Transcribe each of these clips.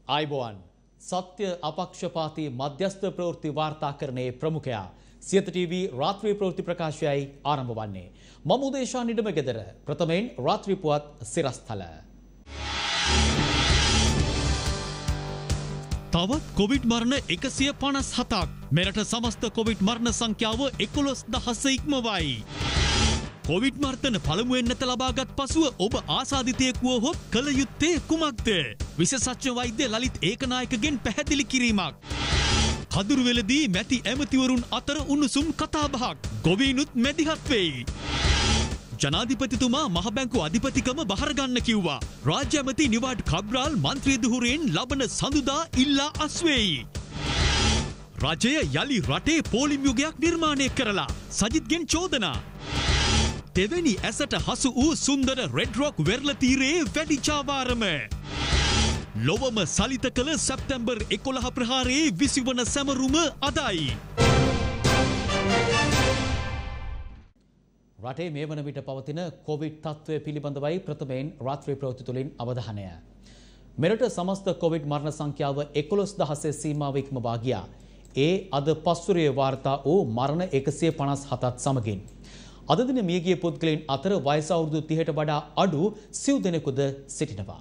आयुबोवन सत्य अपक्षपाती मध्यस्थ प्रवृत्ति वार्ताकरणे प्रमुखया सियत टीवी रात्रि प्रवृत्ति प्रकाशयයි ආරම්භ වන්නේ මම උදේශා නිඩම ගෙදර ප්‍රථමයෙන් රාත්‍රී පුවත් සිරස්තල තවත් කොවිඩ් මරණ 157ක් මෙරට සමස්ත කොවිඩ් මරණ සංඛ්‍යාව 11000 ඉක්මවයි. කොවිඩ් මර්ධන පළමුවෙන් නැත ලබාගත් පසුව ඔබ ආසාදිතයෙක් වුවහොත් කළ යුත්තේ කුමක්ද? විශේෂඥ වෛද්‍ය ලලිත් ඒකනායකගෙන් පැහැදිලි කිරීමක්. කදුරුවෙලදී මැති ඇමතිවරුන් අතර උණුසුම් කතාබහක්. ගොවීනුත් මැදිහත් වෙයි. ජනාධිපතිතුමා මහ බැංකු අධිපතිකම බහර ගන්න කිව්වා. රාජ්‍ය ඇමති නිවාඩ් කබ්‍රාල් මන්ත්‍රී දුහුරෙන් ලබන සඳුදා ඉල්ලා අස්වෙයි. රජය යලි රටේ පෝලිම් යුගයක් නිර්මාණය කරලා සජිත්ගෙන් චෝදනා. දෙවැනි ඇසට හසු වූ සුන්දර රෙඩ් රොක් වෙරළ තීරයේ වැඩි චාවාරම. ලොවම සලිත කළ සැප්තැම්බර් 11 ප්‍රහාරයේ 20 වන සැමරුම අදයි. රටේ මේ වන විට පවතින කොවිඩ් තත්ත්වය පිළිබඳවයි ප්‍රථමයෙන් රාත්‍රී ප්‍රවෘත්ති තුලින් අවධානය. මෙරට සමස්ත කොවිඩ් මරණ සංඛ්‍යාව 11000 සීමාව ඉක්මවා ගියා. ඒ අද පස්වරයේ වාර්තා වූ මරණ 157ත් සමගින් අද දින මියගිය පුද්ගලයන් අතර වයස අවුරුදු 30ට වඩා අඩු සිව් දෙනෙකුද සිටිනවා.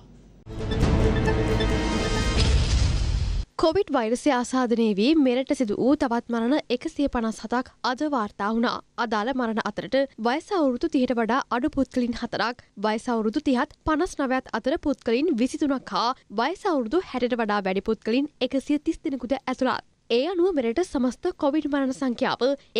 කොවිඩ් වෛරසය ආසාදනය වී මෙරට සිදු වූ තවත් මරණ 157ක් අද වාර්තා වුණා. අදාළ මරණ අතරට වයස අවුරුදු 30ට වඩා අඩු පුද්ගලයන් 4ක්, වයස අවුරුදු 30ත් 59ත් අතර පුද්ගලයන් 23ක් හා වයස අවුරුදු 60ට වඩා වැඩි පුද්ගලයන් 130 දෙනෙකුද ඇතුළත්. ඒ අනුව මෙරට සමස්ත කොවිඩ් මරණ සංඛ්‍යාව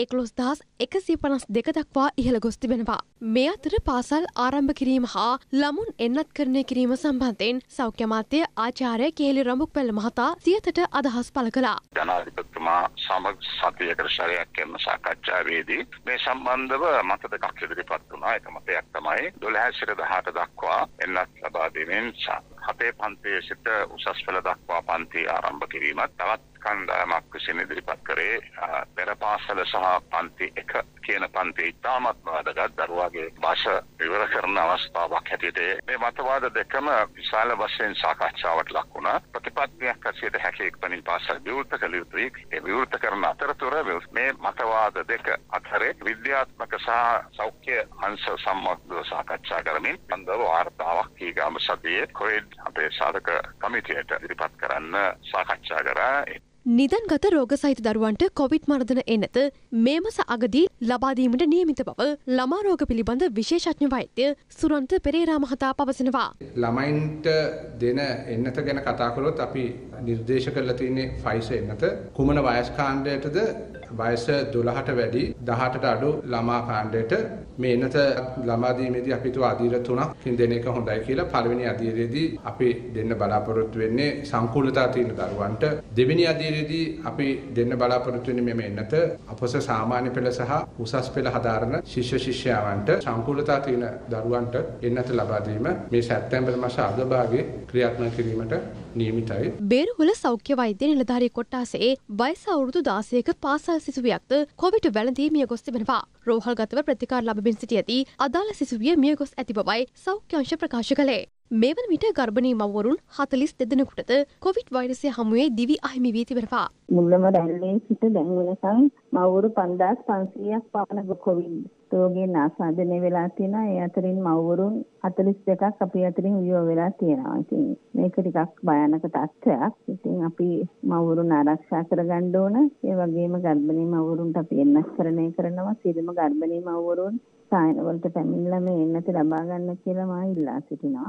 11152 දක්වා ඉහළ ගොස් තිබෙනවා. මේ අතර පාසල් ආරම්භ කිරීම හා ළමුන් එන්නත්කරණය කිරීම සම්බන්ධයෙන් සෞඛ්‍ය අමාත්‍ය ආචාර්ය කේලි රඹුක්පැල්ල මහතා සියතට අදහස් පළ කළා. ජනාධිපතිතුමා සමග සතියකට සැරයක් කරන සාකච්ඡාවේදී මේ සම්බන්ධව මත දෙකක් ඉදිරිපත් වුණා. එක මතයක් තමයි 12 සිට 18 දක්වා එන්නත් ලබා දීමෙන් 7 පන්තියේ සිට උසස් පෙළ දක්වා පන්ති ආරම්භ කිරීමත් තවත් කණ්ඩායමක් විසින් ඉදිරිපත් කරේ පෙර පාසල සහ පන්ති 1 කියන පන්ති ඉතාමත් වැදගත් දරුවාගේ භාෂා විවර කරන අවස්ථාවක් හැටියට මේ මතවාද දෙකම විශාල වශයෙන් සාකච්ඡාවට ලක් වුණා. ප්‍රතිපත්තියක් ඇසියට හැකේක පණින් පාසල් විවෘත කළ යුතුයි. ඒ විවෘත කරන අතරතුර මේ මතවාද දෙක අතරේ විද්‍යාත්මක සහ සෞඛ්‍ය අංශ සම්බන්ධව සාකච්ඡා කරමින් අන්දව වාර්තාවක් ඊගාම සතියේ කොවිඩ් අපේ සාධක කමිටුවට ඉදිරිපත් කරන්න සාකච්ඡා කරා. නිදන්ගත රෝග සහිත දරුවන්ට කොවිඩ් මර්ධන එනත මේ මස අගදී ලබා දීමට නියමිත බව ළමා රෝග පිළිබඳ විශේෂඥ වෛද්‍ය සුරන්ත පෙරේරා මහතා පවසනවා. ළමයින්ට දෙන එන්නත ගැන කතා කළොත් අපි නිර්දේශ කරලා තියෙන්නේ ෆයිසර් එන්නත කුමන වයස් කාණ්ඩයටද වයස 12ට වැඩි 18ට අඩු ළමා කාණ්ඩයට මේ එන්නත ළමා දීමේදී අපි තුවා අධීර 3කින් දෙන එක හොඳයි කියලා. පළවෙනි අධීරයේදී අපි දෙන්න බලාපොරොත්තු වෙන්නේ සංකූලතා තියෙන දරුවන්ට. දෙවෙනි අධීරයේදී අපි දෙන්න බලාපොරොත්තු වෙන්නේ මේ එන්නත අපොස සාමාන්‍ය පෙළ සහ උසස් පෙළ හදාරන ශිෂ්‍ය ශිෂ්‍යාවන්ට සංකූලතා තියෙන දරුවන්ට එන්නත ලබා දීම මේ සැප්තැම්බර් මාස අග භාගයේ ක්‍රියාත්මක කිරීමට නියමිතයි. බේරුවල සෞඛ්‍ය වෛද්‍ය නිලධාරී කොට්ටාසේ වයස අවුරුදු 16ක පාසල් සිසුවියක්ද කොවිඩ් වැළඳී මිය ගොස් තිබෙනවා. රෝහල්ගතව ප්‍රතිකාර ලැබමින් සිටි ඇති අදාළ සිසුවිය මිය ගොස් ඇති බවයි සෞඛ්‍ය අංශ ප්‍රකාශ කළේ. මේ වන විට ගර්භණී මව්වරුන් 42 දෙනෙකුටද කොවිඩ් වෛරසය හමුවේ දිවි අහිමි වී තිබෙනවා. මුල්ලම රැල්ලේ සිට දැන් වෙනකන් මව්වරු 5500ක් පමණ කොවිඩ් රෝගයෙන් ආසාදනය වෙලා තියෙනවා. ඒ අතරින් මව්වරුන් 42ක් අපි අතරින් වියෝ වෙලා තියෙනවා. ඉතින් මේක ටිකක් භයානක තත්ත්වයක්. ඉතින් අපි මව්වරුන් ආරක්ෂා කරගන්න ඕන. ඒ වගේම ගර්භණී මව්වරුන්ට අපි එන්නස්කරණය කරනවා. සියලුම ගර්භණී මව්වරුන් සායන වලට පැමිණලා මේ එන්නත ලබා ගන්න කියලා මා ඉල්ලා සිටිනවා.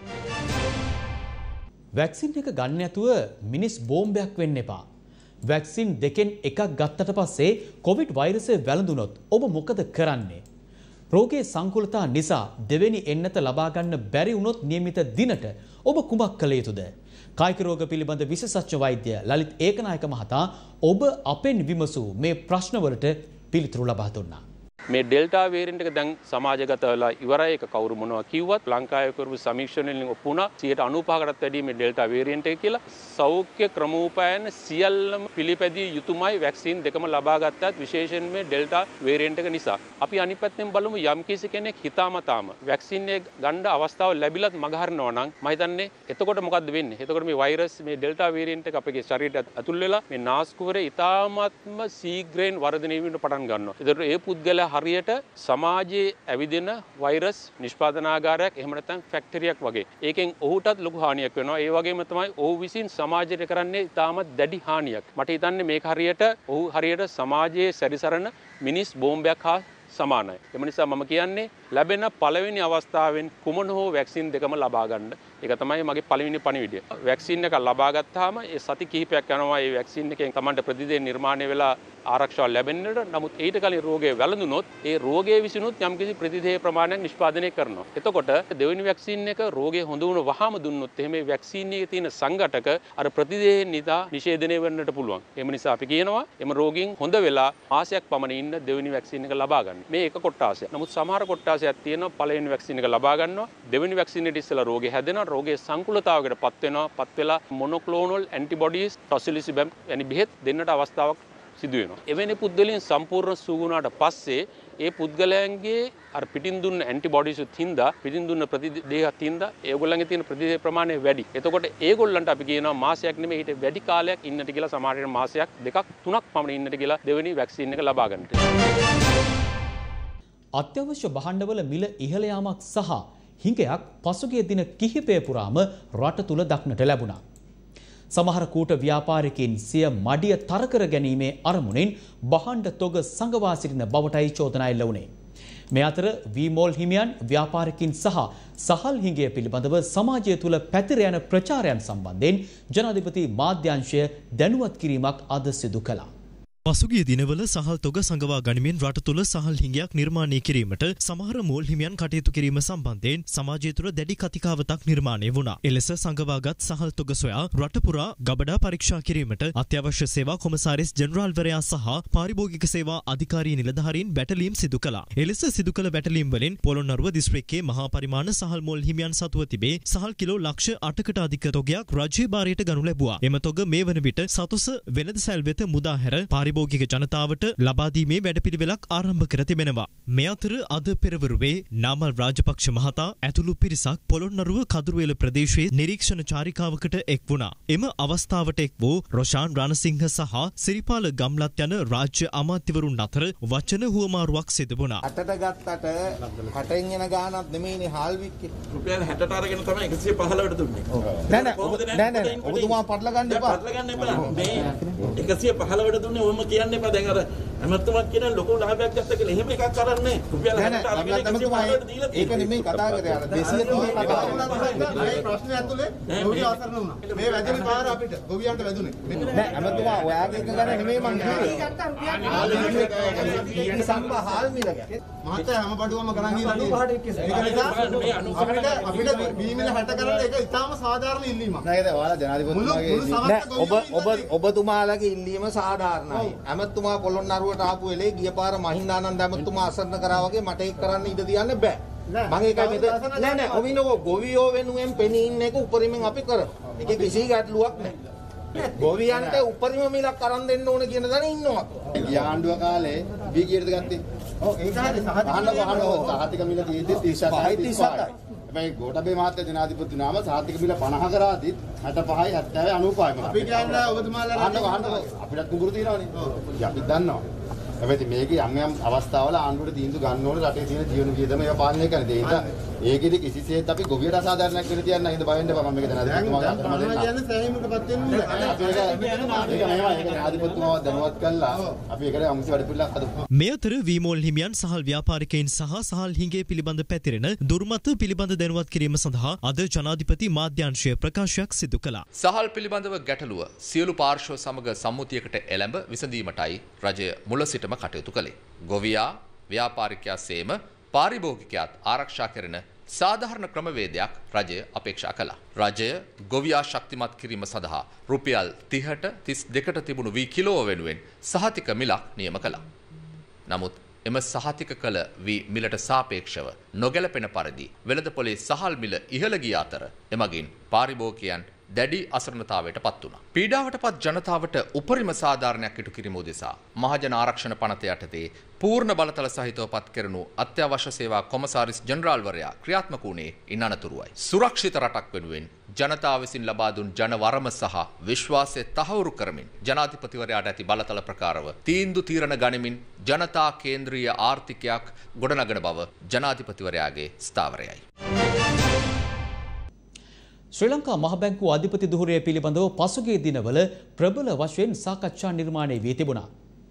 වැක්සින් එක ගන්න නැතුව මිනිස් බෝම්බයක් වෙන්න එපා. වැක්සින් දෙකෙන් එකක් ගත්තට පස්සේ කොවිඩ් වෛරසය වැළඳුනොත් ඔබ මොකද කරන්නේ? රෝගයේ සංකූලතා නිසා දෙවෙනි එන්නත ලබා ගන්න බැරි වුණොත් නියමිත දිනට ඔබ කුමක් කළ යුතුද? කායික රෝග පිළිබඳ විශේෂඥ වෛද්‍ය ලලිත් ඒකනායක මහතා ඔබ අපෙන් විමසූ මේ ප්‍රශ්නවලට පිළිතුරු ලබා දුන්නා. මේ ඩෙල්ටා වේරියන්ට් එක දැන් සමාජගත වෙලා ඉවරයි. ඒක කවුරු මොනවා කිව්වත් ලංකාවේ කරපු සමීක්ෂණවලින් ඔප්පු වුණා 95%කටත් වැඩි මේ ඩෙල්ටා වේරියන්ට් එක කියලා. සෞඛ්‍ය ක්‍රමෝපායන සියල්ලම පිළිපැදිය යුතුමයි වැක්සින් දෙකම ලබා ගත්තත් විශේෂයෙන් මේ ඩෙල්ටා වේරියන්ට් එක නිසා. අපි අනිත් පැත්තෙන් බලමු යම් කිසි කෙනෙක් හිතාමතාම වැක්සින් එක ගන්න අවස්ථාව ලැබිලත් මගහරිනවා නම් මම හිතන්නේ එතකොට මොකද්ද වෙන්නේ? එතකොට මේ වෛරස් මේ ඩෙල්ටා වේරියන්ට් එක අපේ ශරීරයට ඇතුල් වෙලා මේ නාස්කුවරේ ඉතාමත්ම ශීඝ්‍රයෙන් වර්ධනය වෙන්න පටන් ගන්නවා. ඒතර ඒ පුද්ගලයා හරියට සමාජයේ ඇවිදින වෛරස් නිෂ්පාදනාගාරයක් එහෙම නැත්නම් ෆැක්ටරියක් වගේ. ඒකෙන් ඔහුටත් ලොකු හානියක් වෙනවා. ඒ වගේම තමයි ඔහු විසින් සමාජයට කරන්නේ ඉතාමත් දැඩි හානියක්. මට හිතන්නේ මේක ඔහු හරියට සමාජයේ සැරිසරන මිනිස් බෝම්බයක් හා සමානයි. එම නිසා මම කියන්නේ ලැබෙන පළවෙනි අවස්ථාවෙන් කුමන හෝ වැක්සින් දෙකම ලබා ගන්න. ඒක තමයි මගේ පළවෙනි පණිවිඩය. වැක්සින් එක ලබා ගත්තාම ඒ සති කිහිපයක් යනවා ඒ වැක්සින් එකෙන් Tamanට ප්‍රතිදේහ නිර්මාණය වෙලා ආරක්ෂාව ලැබෙන්නට. නමුත් ඊට කලින් රෝගය වැළඳුනොත් ඒ රෝගයේ විසිනුත් යම්කිසි ප්‍රතිදේහ ප්‍රමාණයක් නිෂ්පාදනය කරනවා. එතකොට දෙවෙනි වැක්සින් එක රෝගය හොඳ වුණ වහාම දුන්නොත් එහෙම මේ වැක්සින් එකේ තියෙන සංඝටක අර ප්‍රතිදේහ නිදා නිෂේධනය වෙන්නට පුළුවන්. එහෙම නිසා අපි කියනවා එම රෝගීන් හොඳ වෙලා මාසයක් පමණ ඉන්න දෙවෙනි වැක්සින් එක ලබා ගන්න. මේ එක කොටාසයක්. නමුත් සමහර කොටාසයක් තියෙනවා පළවෙනි වැක්සින් එක ලබා ගන්නවා. දෙවෙනි වැක්සින් එකට ඉස්සෙල්ලා රෝගය හැදෙනවා. රෝගයේ සංකුලතාවයකට පත් වෙනවා. පත් වෙලා මොනොක්ලෝනල් ඇන්ටිබොඩීස් ටොසිලිසිබම් වැනි බෙහෙත් දෙන්නට අවස්ථාවක් සිදු වෙනවා. එවැනි පුද්ගලයන් සම්පූර්ණ සුවුණාට පස්සේ ඒ පුද්ගලයන්ගේ අර පිටින් දුන්න ඇන්ටිබොඩීස් උත් හින්දා පිටින් දුන්න ප්‍රතිදේහත් හින්දා ඒගොල්ලන්ගේ තියෙන ප්‍රතිදේහ ප්‍රමාණය වැඩි. එතකොට ඒගොල්ලන්ට අපි කියනවා මාසයක් නෙමෙයි ඊට වැඩි කාලයක් ඉන්නට කියලා සමහරවිට මාසයක් දෙකක් තුනක් පමණ ඉන්නට කියලා දෙවෙනි වැක්සින් එක ලබා ගන්නට. අත්‍යවශ්‍ය භාණ්ඩවල මිල ඉහළ යාමක් සහ හිඟයක් පසුගිය දින කිහිපය පුරාම රට තුල දක්නට ලැබුණා. සමහර කූට ව්‍යාපාරිකයින් සිය මඩිය තර කර ගැනීමේ අරමුණින් භාණ්ඩ තොග සංගවා සිටින බවටයි චෝදනා එල්ල වුණේ. මේ අතර වීමෝල් හිමියන් ව්‍යාපාරිකයින් සහ සහල් හිඟය පිළිබඳව සමාජය තුල පැතිර යන ප්‍රචාරයන් සම්බන්ධයෙන් ජනාධිපති මාධ්‍යාංශය දැනුවත් කිරීමක් අද සිදු කළා. පසුගිය දිනවල සහල් තොග සංගවා ගනිමින් රට තුළ සහල් හිඟයක් නිර්මාණය කිරීමට සමහර මෝල් හිමියන් කටයුතු කිරීම සම්බන්ධයෙන් සමාජය තුළ දැඩි කතිකාවතක් නිර්මාණය වුණා. එලෙස සංගවාගත් සහල් තොග සොයා රට පුරා ගබඩා පරීක්ෂා කිරීමට අත්‍යවශ්‍ය සේවා කොමසාරිස් ජෙනරාල්වරයා සහ පාරිභෝගික සේවා අධිකාරී නිලධාරීන් බැටලීම් සිදු කළා. එලෙස සිදු කළ බැටලීම් වලින් පොළොන්නරුව දිස්ත්‍රික්කයේ මහා පරිමාණ සහල් මෝල් හිමියන් සතුව තිබේ සහල් කිලෝ ලක්ෂ 8කට අධික තොගයක් රජයේ භාරයට ගනු ලැබුවා. එම තොග මේ වන විට සතුස වෙනද සැල් වෙත මුදා හැර පාරිභෝගික ජනතාවට ලබා දීමේ වැඩපිළිවෙලක් ආරම්භ කර තිබෙනවා. මේ අතර අද පෙරවරුවේ නාමල් රාජපක්ෂ මහතා ඇතුළු පිරිසක් පොළොන්නරුව කදුරුවෙල ප්‍රදේශයේ නිරීක්ෂණ චාරිකාවකට එක් වුණා. එම අවස්ථාවට එක් වූ රොෂාන් රණසිංහ සහ සිරිපාල ගම්ලත් යන රාජ්‍ය අමාත්‍යවරුන් අතර වචන හුවමාරුවක් සිදු වුණා. අටට ගත්තට 60න් එන ගානක් නෙමෙයිනේ හාල්වික්කේ. රුපියල් 60ට අරගෙන තමයි 115ට දුන්නේ. නෑ ඔබතුමා පටල ගන්න එපා. පටල ගන්න එපා. මේ 115ට දුන්නේ ඔවම කියන්නේ එපා. දැන් අර අමතුමත් කියන ලොකු ලාභයක් ගත්ත කියලා එහෙම එකක් කරන්නේ. රුපියල් 60ට අරගෙන 115ට දීලා ඒක නෙමෙයි කතා කරේ. අර 230 කතා කරා. මේ ප්‍රශ්නේ ඇතුලේ ගොවිය අසරණ වුණා. මේ වැදෙන පාර අපිට ගොවියන්ට වැදුනේ. නෑ අමතුමා ඔයාගේ එක ගැන නෙමෙයි මං කිව්වේ. සම්පහාල් මිල ගැන. මහත්තයා හැම බඩුවම ගණන් ගිහලා තියෙනවා. අපිට බීමිල 60 කරන්න ඒක ඉතාම සාධාරණ ඉල්ලීමක්. නේද? ඔයාලා ජනාධිපතිතුමාගේ ඔබතුමාලගේ ඉල්ලීම සාධාරණයි. ඇමතුමා පොළොන්නරුවට ආපු වෙලේ ගිය පාර මහින්දානන්ද ඇමතුමා අසරණ කරා වගේ මට ඒක කරන්න ඉඩ තියන්න බෑ. මම ඒකයි මෙතන නෑ ඔවිනෝ ගොවියෝ වෙනුවෙන් පෙනී ඉන්න එක උපරිමෙන් අපි කරමු. ඒකේ කිසි ගැටලුවක් නෑ. ගොවියන්ට උපරිම මිලක් අරන් දෙන්න ඕන කියන දණ ඉන්නවා. ගිය ආණ්ඩුව කාලේ වී කීයටද ගත්තේ? ඔව් ඒක හරි සහතික මිල තියෙද්දි 37යි. හැබැයි ගෝඨාභය මහත්තයා ජනාධිපති නාම සහතික මිල 50 කරාදිත් 65යි 70යි 95යි. අපි කියන්නේ ඔබතුමාලා අපිටත් කුඹුරු තියෙනවනේ. අපි දන්නවා. හැබැයි මේකේ යම් අවස්ථාවල ආණ්ඩුවට තීන්දුව ගන්න ඕනේ රටේ තියෙන ජීවන වියදම ඒවා පාලනය කරන්න. ඒ නිසා ඒකෙදි කිසිසේත් අපි ගොවියට අසාධාරණයක් වෙන්න තියන්න හින්දා බය වෙන්න එපා. මම මේක ජනාධිපතිතුමාට කියන්නේ සෑහීමකටපත් වෙන්න ඕනේ. ඒක ජනාධිපතිතුමාව දැනුවත් කළා. අපි ඒකට අමුසි වැඩ පිළිලක් හදමු. මේ අතර වීමෝල් හිමියන් සහල් ව්‍යාපාරිකයින් සහ සහල් හිඟේ පිළිබඳ පැතිරෙන දුර්මත පිළිබඳ දැනුවත් කිරීම සඳහා අද ජනාධිපති මාධ්‍යාංශය ප්‍රකාශයක් සිදු කළා. සහල් පිළිබඳව ගැටලුව සියලු පාර්ශ්ව සමග සම්මුතියකට එළඹ විසඳීමටයි රජය මුල සිටම කටයුතු කළේ. ගොවියා ව්‍යාපාරිකයා සේම පාරිභෝගිකයාත් ආරක්ෂා කරන සාධාරණ ක්‍රමවේදයක් රජය අපේක්ෂා කළා. රජය ගොවියා ශක්තිමත් කිරීම සඳහා රුපියල් 30ට 32ට තිබුණු වී කිලෝ වෙනුවෙන් සහතික මිලක් නියම කළා. නමුත් එම සහතික කළ වී මිලට සාපේක්ෂව නොගැලපෙන පරිදි වෙළඳපොලේ සහල් මිල ඉහළ ගිය අතර එමගින් පාරිභෝගිකයන් දැඩි අසරණතාවයට පත් වුණා. පීඩාවට පත් ජනතාවට උපරිම සාධාරණයක් ඉටු කිරීම උදෙසා මහජන ආරක්ෂණ පනත යටතේ පූර්ණ බලතල සහිතව පත් කෙරෙනු අත්‍යවශ්‍ය සේවා කොමසාරිස් ජෙනරාල්වරයා ක්‍රියාත්මක වුණේ ඉන් අනතුරුවයි. සුරක්ෂිත රටක් වෙනුවෙන් ජනතාව විසින් ලබා දුන් ජනවරම සහ විශ්වාසය තහවුරු කරමින් ජනාධිපතිවරයාට ඇති බලතල ප්‍රකාරව තීන්දුව තීරණ ගනිමින් ජනතා කේන්ද්‍රීය ආර්ථිකයක් ගොඩනගන බව ජනාධිපතිවරයාගේ ස්ථාවරයයි. ශ්‍රී ලංකා මහ බැංකුව අධිපති දුහුරය පිළිබඳව පසුගිය දිනවල ප්‍රබල වශයෙන් සාකච්ඡා නිර්මාණය වී තිබුණා.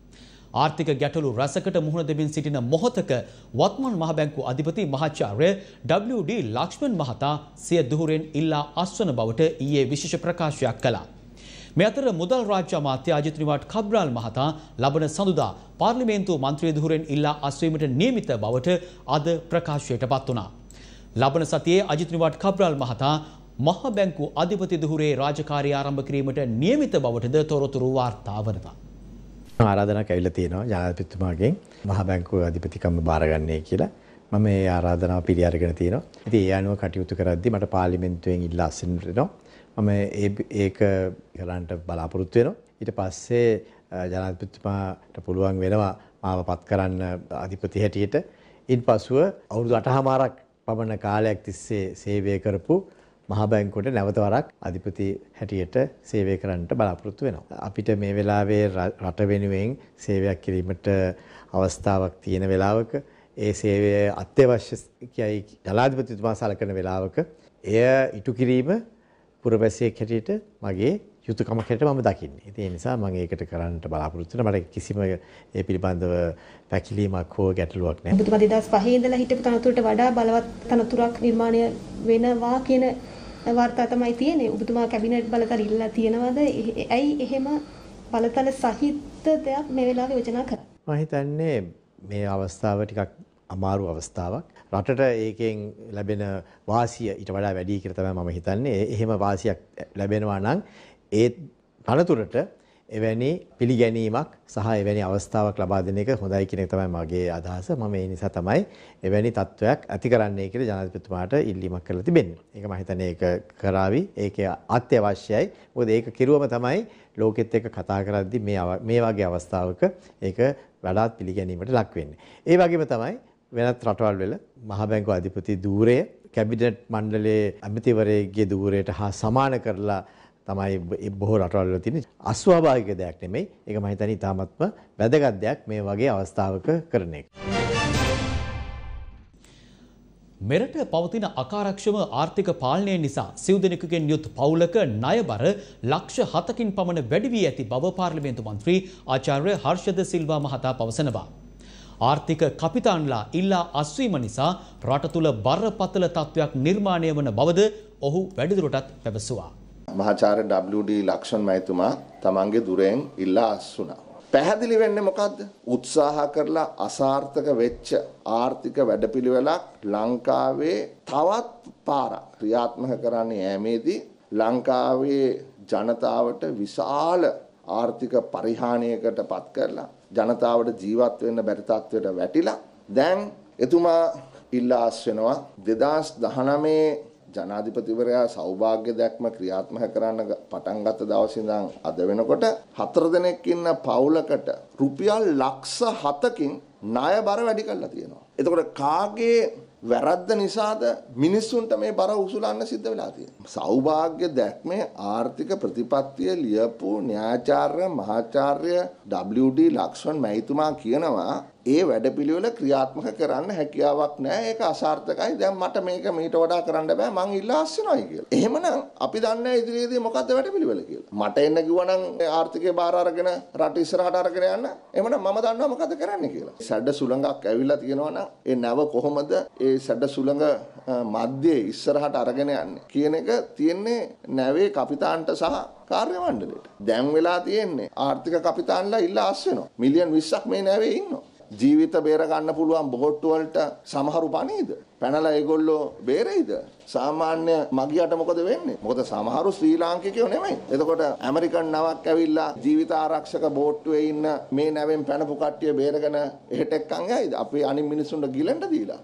ආර්ථික ගැටලු රැසකට මුහුණ දෙමින් සිටින මොහොතක වත්මන් මහ බැංකුව අධිපති මහාචාර්ය WD ලක්ෂ්මන් මහතා සිය දුහුරෙන් ඉල්ලා අස්වන බවට ඊයේ විශේෂ ප්‍රකාශයක් කළා. මේ අතර මුදල් රාජ්‍ය අමාත්‍ය අජිත් නිවාඩ් කබ්‍රාල් මහතා ලබන සඳුදා පාර්ලිමේන්තු මන්ත්‍රී දුහුරෙන් ඉල්ලා අස්වීමට නියමිත බවට අද ප්‍රකාශයට පත් වුණා. ලබන සතියේ අජිත් නිවාඩ් කබ්‍රාල් මහතා මහ බැංකුව අධිපති දුහුරේ රාජකාරී ආරම්භ කිරීමට නියමිත බවටද තොරතුරු වාර්තා වනවා. ආරාධනාවක් ඇවිල්ලා තියෙනවා ජනාධිපතිතුමාගෙන් මහ බැංකුව අධිපතිකම බාරගන්නේ කියලා. මම මේ ආරාධනාව පිළි අරගෙන තියෙනවා. ඉතින් ඒ අනුව කටයුතු කරද්දී මට පාර්ලිමේන්තුවෙන් ඉල්ලා අස්වෙන්න වෙනවා. මම ඒක කරන්නට බලාපොරොත්තු වෙනවා. ඊට පස්සේ ජනාධිපතිතුමාට පුළුවන් වෙනවා මාව පත් කරන්න අධිපති හැටියට. ඉන්පසුව අවුරුදු 8මාරක් පමණ කාලයක් තිස්සේ සේවය කරපු මහ බැංකුවට නැවත වරක් අධිපති හැටියට සේවය කරන්නට බලාපොරොත්තු වෙනවා. අපිට මේ වෙලාවේ රට වෙනුවෙන් සේවයක් කිරීමට අවස්ථාවක් තියෙන වෙලාවක ඒ සේවය අත්‍යවශ්‍යයි ජනාධිපතිතුමා සලකන වෙලාවක එය ඉටු කිරීම පුරවැසියෙක් හැටියට මගේ යුතුයකමක් හැටියට මම දකින්නේ. ඒ නිසා මම ඒකට කරන්නට බලාපොරොත්තු වෙනවා. මට කිසිම ඒ පිළිබඳව පැකිලීමක් හෝ ගැටලුවක් නැහැ. ඔබතුමා 2005 ඉඳලා හිටපු තනතුරට වඩා බලවත් තනතුරක් නිර්මාණය වෙනවා කියන වාර්තා තමයි තියෙන්නේ. ඔබතුමා කැබිනට් බලතල ඉල්ලලා තියෙනවද? ඇයි එහෙම බලතල සහිත දෙයක් මේ වෙලාවේ යෝජනා කරන්නේ? මම හිතන්නේ මේ අවස්ථාව ටිකක් අමාරු අවස්ථාවක්. රටට ඒකෙන් ලැබෙන වාසිය ඊට වඩා වැඩි කියලා තමයි මම හිතන්නේ. එහෙම වාසියක් ලැබෙනවා නම් ඒ තනතුරට එවැනි පිළිගැනීමක් සහ එවැනි අවස්ථාවක් ලබා දෙන එක හොඳයි කියන එක තමයි මගේ අදහස. මම ඒ නිසා තමයි එවැනි තත්වයක් ඇති කරන්නයි කියලා ජනාධිපතිතුමාට ඉල්ලීමක් කරලා තිබෙන්නේ. ඒක මම හිතන්නේ ඒක කරાવી. ඒක අත්‍යවශ්‍යයි. මොකද ඒක කිරුවම තමයි ලෝකෙත් එක්ක කතා කරද්දී මේ වගේ අවස්ථාවක ඒක වඩාත් පිළිගැනීමට ලක් වෙන්නේ. ඒ වගේම තමයි වෙනත් රටවල් වල මහ බැංකුව අධිපති ධූරය කැබිනට් මණ්ඩලයේ අමාත්‍යවරයෙක්ගේ ධූරයට හා සමාන කරලා තමයි බොහෝ රටවල් වල තියෙන අස්වාභාවික දෙයක් නෙමෙයි. ඒක මම හිතන්නේ ඉතාමත්ම වැදගත් දෙයක් මේ වගේ අවස්ථාවක කරන එක. මෙරට පවතින අකාර්යක්ෂම ආර්ථික පාලනය නිසා සිව් දෙනෙකුගෙන් යුත් පවුලක ණයබර ලක්ෂ 7කින් පමණ වැඩි වී ඇති බව පාර්ලිමේන්තු මන්ත්‍රී ආචාර්ය හර්ෂද සිල්වා මහතා පවසනවා. ආර්ථික කපිතාන්ලා ඉල්ලා අස්වීම නිසා රට තුළ බරපතල තත්ත්වයක් නිර්මාණය වන බවද ඔහු වැඩිදුරටත් පැවසුවා. මහාචාර්ය WD ලක්ෂ්මන් මහතුමා තමන්ගේ දුරෙන් ඉල්ලා අස්වුණා. පැහැදිලි වෙන්නේ මොකද්ද? උත්සාහ කරලා අසාර්ථක වෙච්ච ආර්ථික වැඩපිළිවෙලක් ලංකාවේ තවත් පාරක් ක්‍රියාත්මක කරන්න යෑමේදී ලංකාවේ ජනතාවට විශාල ආර්ථික පරිහානියකට පත් කරලා ජනතාවට ජීවත් වෙන්න බැරි තත්ත්වයට වැටිලා දැන් එතුමා ඉල්ලා අස්වෙනවා 2019 ජනාධිපතිවරයා සෞභාග්‍ය දැක්ම ක්‍රියාත්මක කරන්න පටන් ගත්ත දවසේ ඉඳන් අද වෙනකොට 4 දෙනෙක් ඉන්න පවුලකට රුපියල් ලක්ෂ 7කින් ණය බර වැඩි කරලා තියෙනවා. එතකොට කාගේ වැරද්ද නිසාද මිනිස්සුන්ට මේ බර උසුලන්න සිද්ධ වෙලා තියෙන්නේ? සෞභාග්‍ය දැක්මේ ආර්ථික ප්‍රතිපත්තිය ලියපු න්‍යායාචාර්ය මහාචාර්ය WD ලක්ෂ්මන් මහතුමා කියනවා ඒ වැඩපිළිවෙල ක්‍රියාත්මක කරන්න හැකියාවක් නැහැ. ඒක අසාර්ථකයි. දැන් මට මේක මීට වඩා කරන්න බෑ. මං ඉල්ලා අස්වෙනවායි කියලා. එහෙමනම් අපි දන්නේ ඉදිරියේදී මොකද්ද වැඩපිළිවෙල කියලා. මට එන්න කිව්වනම් ආර්ථිකේ බාර අරගෙන රට ඉස්සරහට අරගෙන යන්න. එහෙමනම් මම දන්නවා මොකද කරන්න කියලා. සැඩ සුළඟක් ඇවිල්ලා තියෙනවා නම් ඒ නැව කොහොමද ඒ සැඩ සුළඟ මැද්දේ ඉස්සරහට අරගෙන යන්නේ කියන එක තියෙන්නේ නැවේ කපිතාන්ට සහ කාර්ය මණ්ඩලයට. දැන් වෙලා තියෙන්නේ ආර්ථික කපිතාන්ලා ඉල්ලා අස්වෙනවා. මිලියන් 20ක් මේ නැවේ ඉන්නවා. ජීවිත බේර ගන්න පුළුවන් බෝට්ටු වලට සමහරු පණීද? පැනලා ඒගොල්ලෝ බේරෙයිද? සාමාන්‍ය මගියට මොකද වෙන්නේ? මොකද සමහරු ශ්‍රී ලාංකිකයෝ නෙමෙයි. එතකොට ඇමරිකන් නවක් ඇවිල්ලා ජීවිත ආරක්ෂක බෝට්ටුවේ ඉන්න මේ නැවෙන් පැනපු කට්ටිය බේරගෙන එහෙට එක්කන් යයිද? අපි අනිත් මිනිස්සුන්ට ගිලෙන්න දීලා.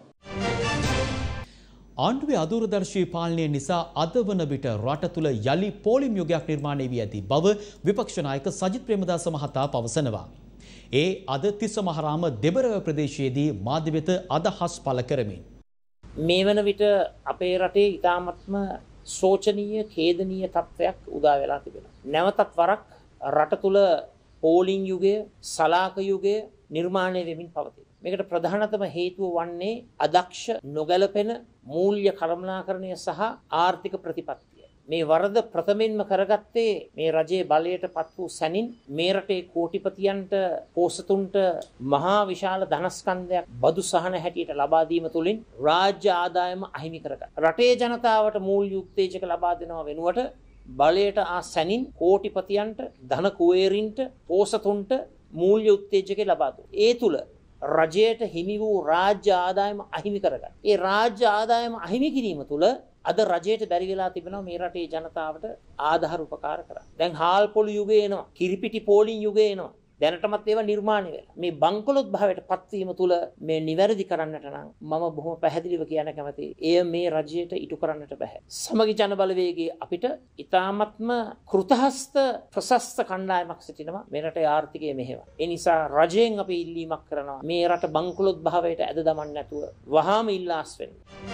ආණ්ඩුවේ අදූරදර්ශී පාලනය නිසා අද වන විට රට තුළ යලි පෝලිම් යුගයක් නිර්මාණය වී ඇති බව විපක්ෂ නායක සජිත් ප්‍රේමදාස මහතා පවසනවා. ඒ අද තිස්ස මහරාම දෙබරව ප්‍රදේශයේදී මාධ්‍ය වෙත අදහස් පළ කරමින් මේ වන විට අපේ රටේ ඉතාමත්ම ශෝචනීය ඛේදනීය තත්ත්වයක් උදා වෙලා තිබෙනවා. නැවතත් වරක් රට තුළ පෝලිං යුගය, සලාක යුගය නිර්මාණය වෙමින් පවතී. මේකට ප්‍රධානතම හේතුව වන්නේ අදක්ෂ නොගැලපෙන මූල්‍ය කළමනාකරණය සහ ආර්ථික ප්‍රතිපත්තිය. මේ වරද ප්‍රථමයෙන්ම කරගත්තේ මේ රජයේ බලයට පත් වූ සැනින් මේ රටේ කෝටිපතියන්ට පෝසතුන්ට මහා විශාල ධනස්කන්ධයක් බදු සහන හැටියට ලබා දීම තුළින් රාජ්‍ය ආදායම අහිමි කරගත්. රටේ ජනතාවට මූල්‍ය උත්තේජක ලබා දෙනව වෙනුවට බලයට ආ සැනින් කෝටිපතියන්ට ධන කුවේරින්ට පෝසතුන්ට මූල්‍ය උත්තේජක ලබා දුන්නා. ඒ තුල රජයට හිමි වූ රාජ්‍ය ආදායම අහිමි කරගන්න. ඒ රාජ්‍ය ආදායම අහිමි කිරීම තුළ අද රජයට බැරි වෙලා තිබෙනවා මේ රටේ ජනතාවට ආධාර උපකාර කරන්න. දැන් හාල් පොළු යුගය එනවා. කිරිපිටි පෝලිං යුගය එනවා. දැනටමත් ඒවා නිර්මාණය වෙලා. මේ බංකොලොත් භාවයට පත්වීම තුළ මේ නිවැරදි කරන්නට නම් මම බොහොම පැහැදිලිව කියන්න කැමතියි. එය මේ රජයට ඉටු කරන්නට බෑ. සමගි ජන බලවේගයේ අපිට ඊ타මත්ම කෘතහස්ත ප්‍රශස්ත කණ්ඩායමක් සිටිනවා මේ රටේ ආර්ථිකය මෙහෙම. ඒ නිසා රජයෙන් අපි ඉල්ලීමක් කරනවා මේ රට බංකොලොත් භාවයට ඇද දමන්න නැතුව වහාම ඉල්ලාස් වෙන්න.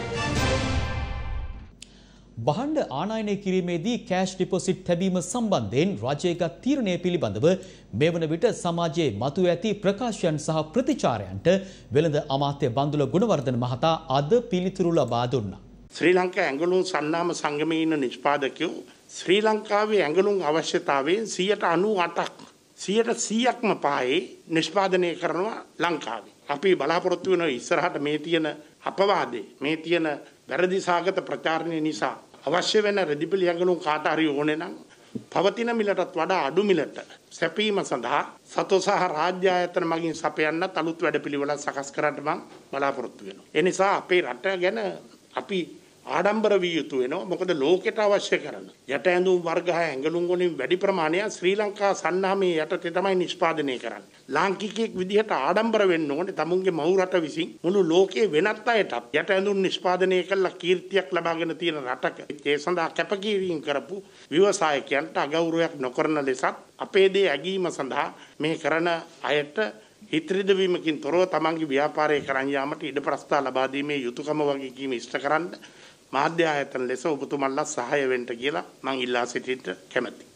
බහණ්ඩ ආනයනය කිරීමේදී කෑෂ් ඩිපොසිට් තැබීම සම්බන්ධයෙන් රජයගත් තීරණය පිළිබඳව මේ වන විට සමාජයේ මතුව ඇති ප්‍රකාශයන් සහ ප්‍රතිචාරයන්ට වෙළඳ අමාත්‍ය බන්දුල ගුණවර්ධන මහතා අද පිළිතුරු ලබා දුන්නා. ශ්‍රී ලංකා ඇඟලුම් සන්නාම සංගමයේ ඉන්න නිෂ්පාදකයෝ ශ්‍රී ලංකාවේ ඇඟලුම් අවශ්‍යතාවයෙන් 98ක් 100%ක්ම පායේ නිෂ්පාදනය කරනවා ලංකාවේ. අපි බලාපොරොත්තු වෙන ඉස්සරහට මේ තියෙන අපවාදේ මේ තියෙන වැරදි සාගත ප්‍රචාරණය නිසා අවශ්‍ය වෙන රෙදිපිලි ඇඟලුම් කාට හරි ඕනේ නම් පවතින මිලටත් වඩා අඩු මිලට සැපීම සඳහා සතෝ සහ රාජ්‍ය ආයතන මගින් සපයන්නත් අලුත් වැඩපිළිවෙළක් සකස් කරන්න මම බලාපොරොත්තු වෙනවා. ඒ නිසා අපේ රට ගැන අපි ආඩම්බර විය යුතු වෙනවා. මොකද ලෝකෙට අවශ්‍ය කරන යට ඇඳුම් වර්ග හය ඇඟලුම් වලින් වැඩි ප්‍රමාණයක් ශ්‍රී ලංකා සන්නාමයේ යටතේ තමයි නිෂ්පාදනය කරන්නේ. ලාංකිකයෙක් විදිහට ආඩම්බර වෙන්න ඕනේ තමුන්ගේ මව් රට විසින් මුළු ලෝකයේ වෙනත් අයටත් යට ඇඳුම් නිෂ්පාදනය කළා කීර්තියක් ලබාගෙන තියෙන රටක ඒ සඳහා කැපකිරීම කරපු ව්‍යවසායකයන්ට අගෞරවයක් නොකරන ලෙසත් අපේ දේ ඇගීම සඳහා මේ කරන අයට හිතරිදවීමකින් තොරව තමන්ගේ ව්‍යාපාරය කරන් යාමට ඉඩ ප්‍රස්ථා ලබා දීමේ යුතුයකම වගේ කීම ඉෂ්ට කරන්න මාධ්‍ය ආයතන ලෙස ඔබතුමන්ලා සහාය වෙන්න කියලා මම ඉල්ලා සිටින්න කැමැතියි.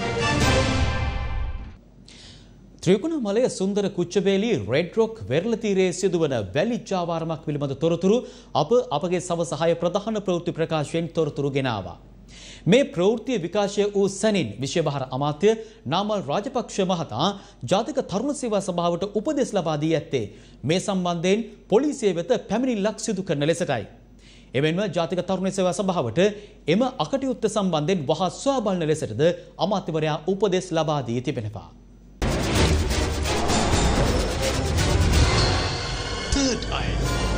ත්‍රිකුණාමලය සුන්දර කුච්චවේලි රෙඩ් රොක් වෙරළ තීරයේ සිදුවන වැලි ජාවාරමක් පිළිබඳ තොරතුරු අපගේ සව සහාය ප්‍රධාන ප්‍රවෘත්ති ප්‍රකාශයෙන් තොරතුරු ගෙනාවා. මේ ප්‍රවෘත්තිය විකාශය වූ සැනින් විශ්වභාර අමාත්‍ය නාමල් රාජපක්ෂ මහතා ජාතික තරුණ සේවා සභාවට උපදෙස් ලබා දී ඇත්තේ මේ සම්බන්ධයෙන් පොලිසිය වෙත පැමිණිල්ලක් සිදු කරන ලෙසයි. එමෙන්ම ජාතික තරුණ සේවා සභාවට එම අකටයුත්ත සම්බන්ධයෙන් වහා සොයා බලන ලෙසටද අමාත්‍යවරයා උපදෙස් ලබා දී තිබෙනවා. Third Eye.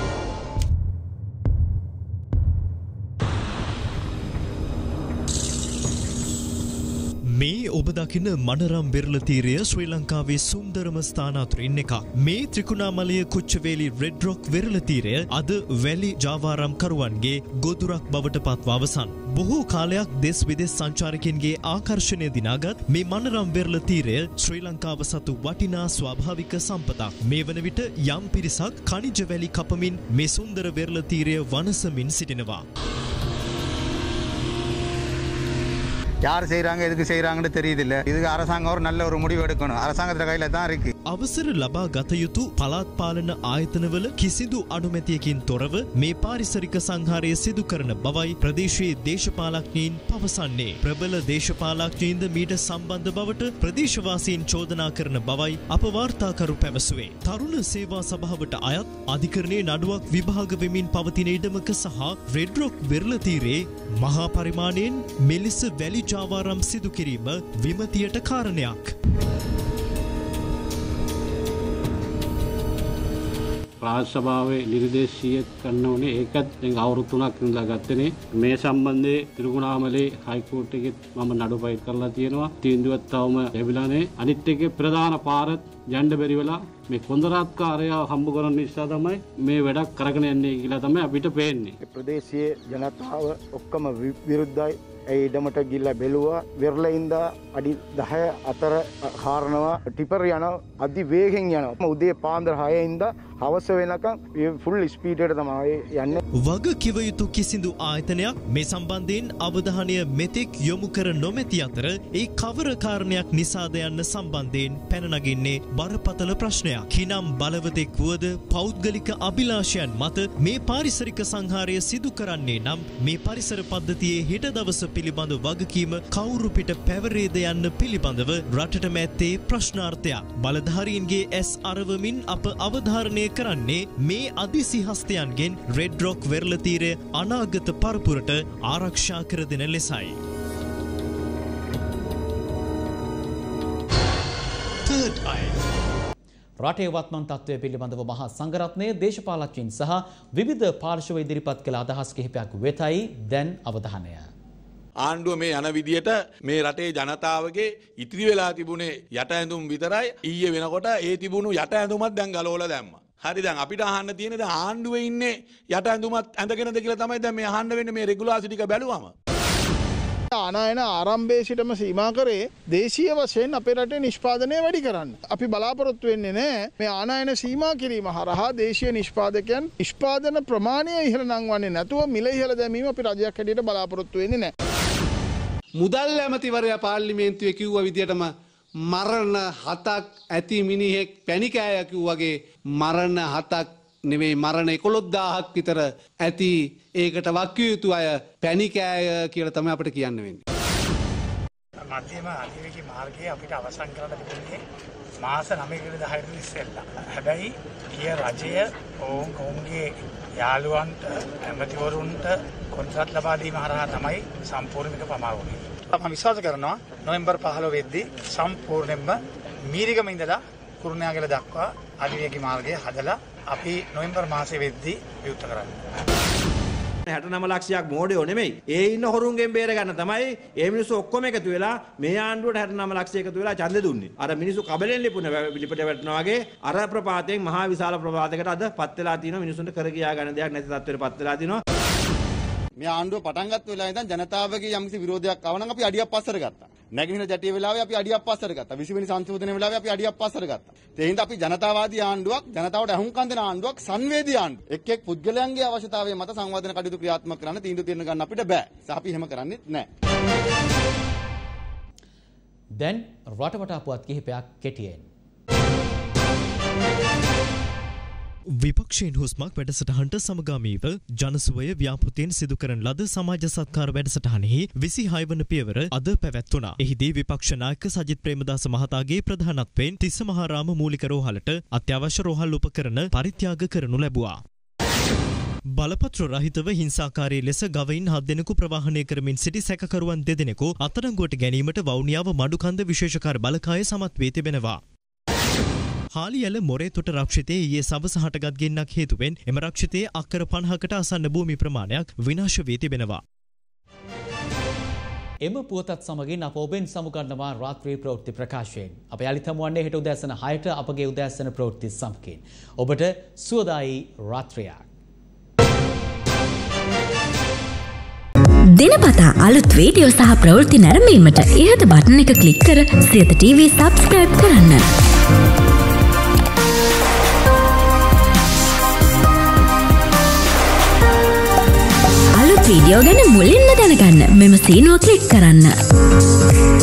මේ ඔබ දකින මනරම් වෙරළ තීරය ශ්‍රී ලංකාවේ සුන්දරම ස්ථාන අතරින් එකක්. මේ ත්‍රිකුණාමලය කුච්චවේලි රෙඩ් රොක් වෙරළ තීරය අද වැලි ජාවාරම් කරුවන්ගේ ගොදුරක් බවට පත්ව අවසන්. බොහෝ කාලයක් දෙස් විදෙස් සංචාරකයන්ගේ ආකර්ෂණය දිනාගත් මේ මනරම් වෙරළ තීරය ශ්‍රී ලංකාව සතු වටිනා ස්වාභාවික සම්පතක්. මේ වන විට යම් පිරිසක් ඛනිජ වැලි කපමින් මේ සුන්දර වෙරළ තීරය වනසමින් සිටිනවා. யார் செய்கிறாங்க எதுக்கு செய்கிறாங்கன்னு தெரியுதில்ல. இதுக்கு அரசாங்கம் ஒரு நல்ல ஒரு முடிவு எடுக்கணும். அரசாங்கத்தில் கையில் தான் இருக்கு. අවසර ලබා ගත යුතු පළාත් පාලන ආයතනවල කිසිදු අනුමැතියකින් තොරව මේ පාරිසරික සංහාරය සිදු කරන බවයි ප්‍රදේශයේ දේශපාලඥයින් පවසන්නේ. ප්‍රබල දේශපාලඥයින්ද මීට සම්බන්ධ බවට ප්‍රදේශවාසීන් චෝදනා කරන බවයි අප වාර්තාකරු පැවසුවේ. තරුණ සේවා සභාවට අයත් අධිකරණයේ නඩුවක් විභාග වෙමින් පවතින ඉඩමක සහ රෙඩ් රොක් වෙරළ තීරයේ මහා පරිමාණයෙන් මෙලෙස වැලි ජාවාරම් සිදු කිරීම විමතියට කාරණයක්. රාජ්‍ය සභාවේ නිර්දේශීය කරන්න ඕනේ. ඒකත් දැන් අවුරුදු 3ක් ඉඳලා ගත්තනේ. මේ සම්බන්ධයේ තිරුකුණාමලේ හයිකෝර්ට් එකෙත් මම නඩු ෆයිල් කරලා තියෙනවා. තීන්දුවක් තවම ලැබිලා නැහැ. අනිත් එකේ ප්‍රධාන පාරත් යන්න බැරි වෙලා මේ කොන්දරාත්කාරයා හම්බ කරන නිසා තමයි මේ වැඩක් කරගෙන යන්නේ කියලා තමයි අපිට පේන්නේ. ප්‍රදේශීය ජනතාව ඔක්කොම විරුද්ධයි. ඒ ඉඩමට ගිල්ලා බැලුවා වෙරළින්දා අඩි 10 අතර කාරණා ටිපර් යන අධි වේගෙන් යනවා. උදේ පාන්දර 6 ඉඳලා හවස වෙනකම් ෆුල් ස්පීඩ් එකට තමයි යන්නේ. වග කිව යුතු කිසිදු ආයතනයක් මේ සම්බන්ධයෙන් අවධානය මෙතෙක් යොමු කර නොමැති අතර ඒ කවර කාරණයක් නිසාද යන්න සම්බන්ධයෙන් පැන නගින්නේ බරපතල ප්‍රශ්නයක්. කිනම් බලවතෙක් වුවද පෞද්ගලික අභිලාෂයන් මත මේ පාරිසරික සංහාරය සිදු කරන්නේ නම් මේ පරිසර පද්ධතියේ හෙට දවස පිළිබඳ වගකීම කවුරු පිට පැවරේද යන්න පිළිබඳව රටට මැත්තේ ප්‍රශ්නාර්ථයක්. බලධාරීන්ගේ ඇස් අරවමින් අප අවධාරණය කරන්නේ මේ අධිසිහස්තයන්ගෙන් රෙඩ් රොක් වෙරළ තීරය අනාගත පරපුරට ආරක්ෂා කර දෙන ලෙසයි. රටේ වත්මන් තත්ත්වය පිළිබඳව මහා සංඝරත්නය දේශපාලඥයින් සහ විවිධ පාර්ශව ඉදිරිපත් කළ අදහස් කිහිපයක් වෙතයි දැන් අවධානය. ආණ්ඩුව මේ යන විදියට මේ රටේ ජනතාවගේ ඉතිරි වෙලා තිබුණේ යට ඇඳුම් විතරයි. ඊයේ වෙනකොට ඒ තිබුණු යට ඇඳුමත් දැන් ගලවලා දැම්මා. හරි දැන් අපිට අහන්න තියෙන්නේ දැන් ආණ්ඩුවේ ඉන්නේ යට ඇඳුමත් ඇඳගෙනද කියලා තමයි දැන් මේ අහන්න වෙන්නේ මේ රෙගුලාසි ටික බැලුවම. ආනයන ආරම්භයේ සිටම සීමා කරේ දේශීය වශයෙන් අපේ රටේ නිෂ්පාදනය වැඩි කරන්න. අපි බලාපොරොත්තු වෙන්නේ නැහැ මේ ආනයන සීමා කිරීම හරහා දේශීය නිෂ්පාදකයන් නිෂ්පාදන ප්‍රමාණය ඉහළ නංවන්නේ නැතුව මිල ඉහළ දැමීම අපි රජයක් හැටියට බලාපොරොත්තු වෙන්නේ නැහැ. මුදල් ඇමතිවරයා පාර්ලිමේන්තුවේ කිව්ව විදියටම මරණ 7ක් ඇති මිනිහෙක් පැණි කෑය කිව්වාගේ මරණ 7ක් නෙවෙයි මරණ 11000ක් විතර ඇති ඒකට වක්කිය යුතු අය පැණි කෑය කියලා තමයි අපිට කියන්න වෙන්නේ. මධ්‍යම අධිවේගී මාර්ගයේ අපිට අවසන් කරන්න තිබුණේ මාස 9 10 ඉස්සෙල්ලා. හැබැයි ගිය රජය ඔවුන්ගේ යාළුවන්ට ඇමතිවරුන්ට කොන්ත්‍රාත් ලබා දීම හරහා තමයි සම්පූර්ණයෙන්ම පමා වුනේ. මම විශ්වාස කරනවා නොවැම්බර් 15 වෙද්දී සම්පූර්ණයෙන්ම මීරිගම ඉඳලා කුරුණෑගල දක්වා අධිවේගී මාර්ගය හදලා අපි නොවැම්බර් මාසයේ වෙද්දී විවෘත කරන්නේ. 69 ලක්ෂයක් මෝඩයෝ නෙමෙයි. ඒ ඉන්න හොරුන්ගෙන් බේර ගන්න තමයි ඒ මිනිස්සු ඔක්කොම එකතු වෙලා මේ ආණ්ඩුවට 69 ලක්ෂය එකතු වෙලා ඡන්දෙ දුන්නේ. අර මිනිස්සු කබලෙන් ලිපුණ පිළිපිට වැටෙනවා වගේ අර ප්‍රපාතයෙන් මහා විශාල ප්‍රපාතයකට අද පත් වෙලා තියෙනවා. මිනිස්සුන්ට කර කියා ගන්න දෙයක් නැති තත්ත්වයට පත් වෙලා තියෙනවා. මේ ආණ්ඩුව පටන් ගත්ත වෙලාවෙ ඉඳන් ජනතාවගේ යම්කිසි විරෝධයක් ආව නම් අපි අඩියක් පස්සට ගත්තා. නැගිටින ජැටිය වෙලාවේ අපි අඩියක් පස්සට ගත්තා. 20 වෙනි සංශෝධනයේ වෙලාවේ අපි අඩියක් පස්සට ගත්තා. ඒ හින්දා අපි ජනතාවාදී ආණ්ඩුවක්, ජනතාවට අහුම්කම් දෙන ආණ්ඩුවක්, සංවේදී ආණ්ඩුවක්. එක් එක් පුද්ගලයන්ගේ අවශ්‍යතාවය මත සංවර්ධන කටයුතු ක්‍රියාත්මක කරන්න තීන්දුව తీරන ගන්න අපිට බෑ. අපි එහෙම කරන්නේ නැහැ. දැන් රටවටා පුවත් කිහිපයක් කෙටියෙන්. විපක්ෂයෙන් හුස්මක් වැඩසටහනට සමගාමීව ජනසුවය ව්‍යාපෘතියෙන් සිදු කරන ලද සමාජ සත්කාර වැඩසටහනෙහි 26 වන පියවර අද පැවැත්වුණා. එහිදී විපක්ෂ නායක සජිත් ප්‍රේමදාස මහතාගේ ප්‍රධානත්වයෙන් තිස්සමහාරාම මූලික රෝහලට අත්‍යවශ්‍ය රෝහල් උපකරණ පරිත්‍යාග කරනු ලැබුවා. බලපත්‍ර රහිතව හිංසාකාරී ලෙස ගවයින් 7 දෙනෙකු ප්‍රවාහනය කරමින් සිටි සැකකරුවන් 2 දෙනෙකු අත්අඩංගුවට ගැනීමට වවුනියාව මඩුකන්ද විශේෂකාර බලකාය සමත් වී තිබෙනවා. හාලියල මොරේතොට රක්ෂිතයේ ඊයේ සවස හටගත් ගෙන්නක් හේතුවෙන් එම රක්ෂිතයේ අක්කර 50කට ආසන්න භූමි ප්‍රමාණයක් විනාශ වී තිබෙනවා. එම පුවතත් සමගින් අප ඔබෙන් සමුගන්නවා රාත්‍රී ප්‍රවෘත්ති ප්‍රකාශයෙන්. අප යළිත් හමුවන්නේ හෙට උදෑසන 6ට අපගේ උදෑසන ප්‍රවෘත්ති සමගින්. ඔබට සුවදායි රාත්‍රියක්. දිනපතා අලුත් වීඩියෝ සහ ප්‍රවෘත්ති නැරඹීමට ඉහත බටන් එක ක්ලික් කර සියත TV subscribe කරන්න. අලුත් වීඩියෝ ගැන මුලින්ම දැනගන්න මෙම සීනුව ක්ලික් කරන්න.